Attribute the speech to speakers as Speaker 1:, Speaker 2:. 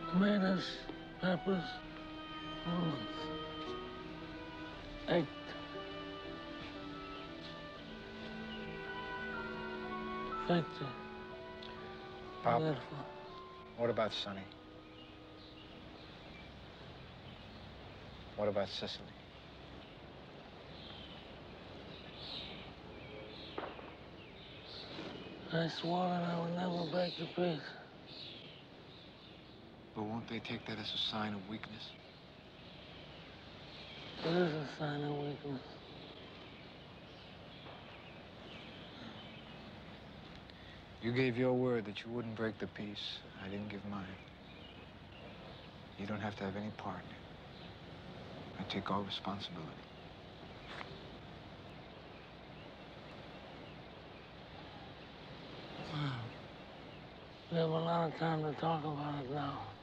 Speaker 1: tomatoes, peppers, onions, egg. Factory.
Speaker 2: Pop, what about Sonny? What about Sicily?
Speaker 1: I swore that I would never break the peace.
Speaker 2: But won't they take that as a sign of weakness?
Speaker 1: It is a sign of weakness.
Speaker 2: You gave your word that you wouldn't break the peace. I didn't give mine. You don't have to have any part in it. I take all responsibility.
Speaker 1: We have a lot of time to talk about it now.